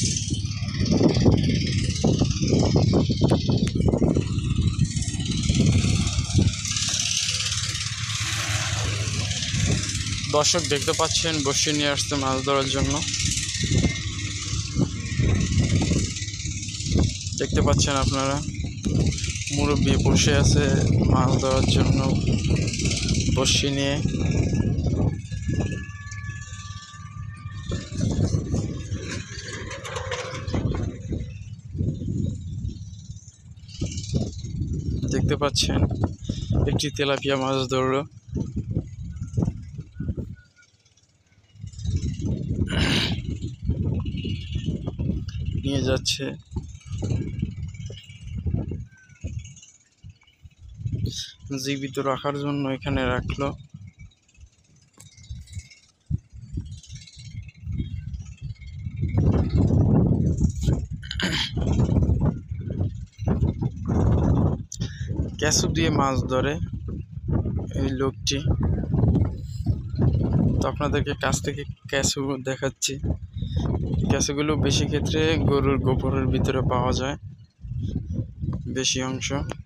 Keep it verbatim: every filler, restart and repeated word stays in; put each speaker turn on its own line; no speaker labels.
দর্শক দেখতে পাচ্ছেন বসে নিয়ে আসছে মাছ ধরার জন্য। দেখতে পাচ্ছেন আপনারা মুরব্বি বসে আছে মাছ ধরার জন্য বসে নিয়ে। দেখতে পাচ্ছেন একটি তেলাপিয়া মাছ ধরল। নিয়ে যাচ্ছে জীবিত রাখার জন্য এখানে রাখলো। ক্যাসু দিয়ে মাছ ধরে এই লোকটি। তো আপনাদেরকে কাছ থেকে ক্যাসু দেখাচ্ছি। ক্যাসুগুলো বেশি ক্ষেত্রে গরুর গোবরের ভিতরে পাওয়া যায় বেশি অংশ।